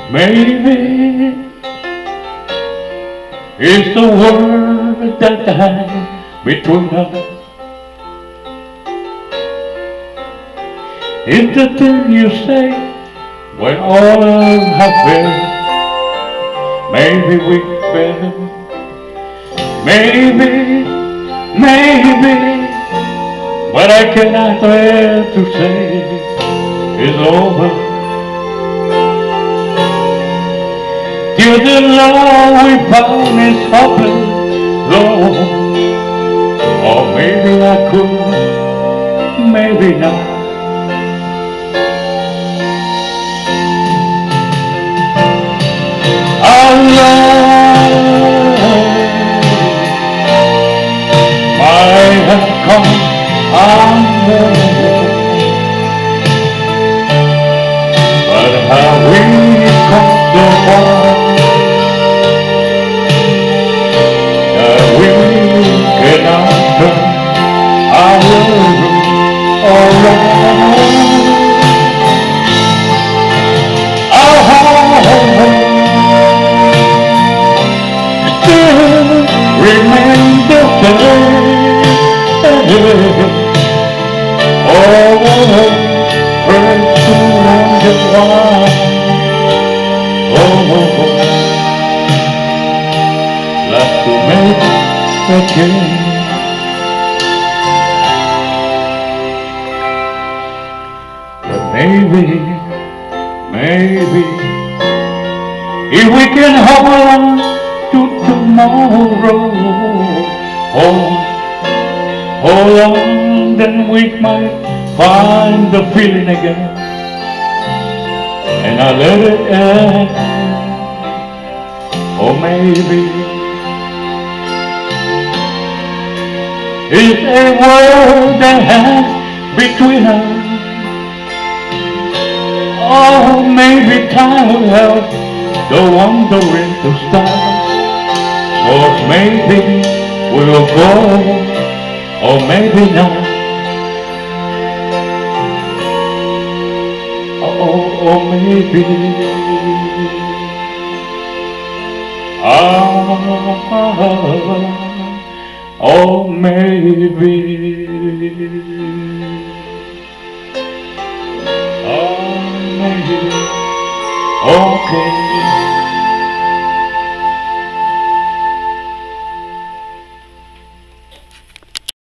Maybe it's the word that hangs between us. It's the thing you say when all have failed. Maybe we failed. Maybe, but I cannot dare to say it's over. Till the love we found is hopeless, Lord. Or maybe I could, maybe not. Our love might have come and gone, but how we come so far that we cannot turn our world around. Our home still remains the same. Oh, first to wonder why. Oh, like to make a change. But maybe if we can hold on to tomorrow, hold on, then we might find the feeling again. And I let it end. Or maybe it's a word that hangs between us. Oh, maybe time will help the wandering to start. Or maybe we'll go, or maybe not. Or maybe or maybe okay.